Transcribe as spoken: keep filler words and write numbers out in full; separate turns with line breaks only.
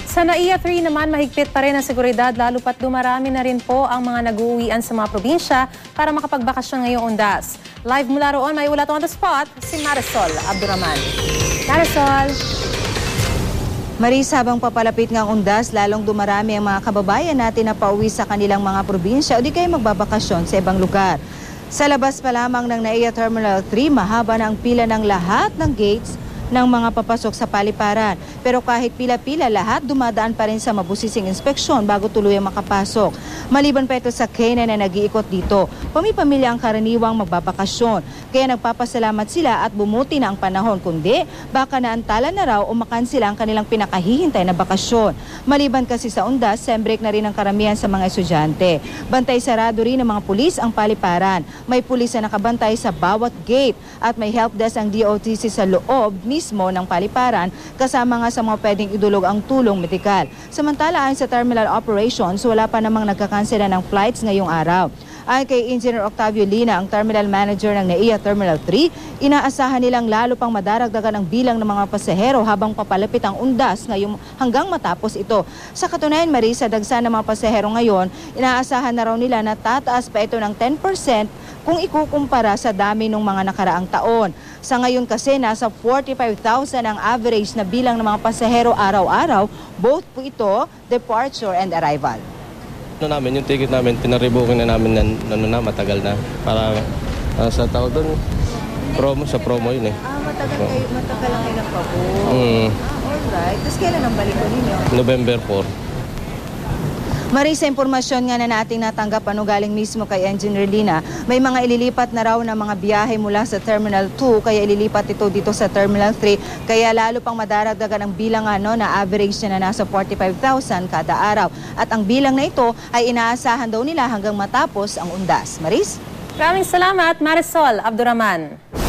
Sa NAIA three naman, mahigpit pa rin ang seguridad lalo pat dumarami na rin po ang mga nag-uuwian sa mga probinsya para makapagbakasyon ngayong undas. Live mula roon, may ulat on the spot, si Marisol Abdurrahman. Marisol!
Maris, habang papalapit ng undas, lalong dumarami ang mga kababayan natin na pauwi sa kanilang mga probinsya o di kayo magbabakasyon sa ibang lugar. Sa labas pa lamang ng NAIA Terminal three, mahaba na ang pila ng lahat ng gates ng mga papasok sa paliparan. Pero kahit pila-pila, lahat dumadaan pa rin sa mabusising inspeksyon bago tuluyang makapasok. Maliban pa ito sa Kena na nag-iikot dito, pamipamilya ang karaniwang magbabakasyon. Kaya nagpapasalamat sila at bumuti na ang panahon, kundi baka naantala na raw o makansila ang kanilang pinakahihintay na bakasyon. Maliban kasi sa undas, sem-break na rin ang karamihan sa mga estudyante. Bantay sarado rin ng mga pulis ang paliparan. May pulis na nakabantay sa bawat gate at may help desk ang D O T C sa loob mismo ng paliparan, kasama nga sa mga pwedeng idulog ang tulong medikal. Samantala, ayon sa terminal operations, wala pa namang nagkakansela ng flights ngayong araw. Ayon kay Engineer Octavio Lina, ang terminal manager ng NAIA Terminal three, inaasahan nilang lalo pang madaragdagan ang bilang ng mga pasahero habang papalapit ang undas ngayong hanggang matapos ito. Sa katunayan, Marisa, dagsa ng mga pasahero ngayon, inaasahan na raw nila na tataas pa ito ng ten percent kung ikukumpara sa dami ng mga nakaraang taon. Sa ngayon kasi, nasa forty-five thousand ang average na bilang ng mga pasahero araw-araw, both po ito, departure and arrival.
Ano namin, yung ticket namin, pinaribukin na namin na, ano na, matagal na. Para uh, sa tao doon, promo, sa promo yun eh.
Ah, matagal kayo, matagal lang kayo nagpabook.
Mm.
Ah, alright. Tapos kailan ang balik ko ninyo?
November four.
Marisa, impormasyon nga na nating natanggap ano galing mismo kay Engineer Lina, may mga ililipat na raw na mga biyahe mula sa Terminal two, kaya ililipat ito dito sa Terminal three, kaya lalo pang madaragdagan ang bilang ano, na average na nasa forty-five thousand kada araw. At ang bilang na ito ay inaasahan daw nila hanggang matapos ang undas. Maris?
Maraming salamat, Marisol Abdurrahman.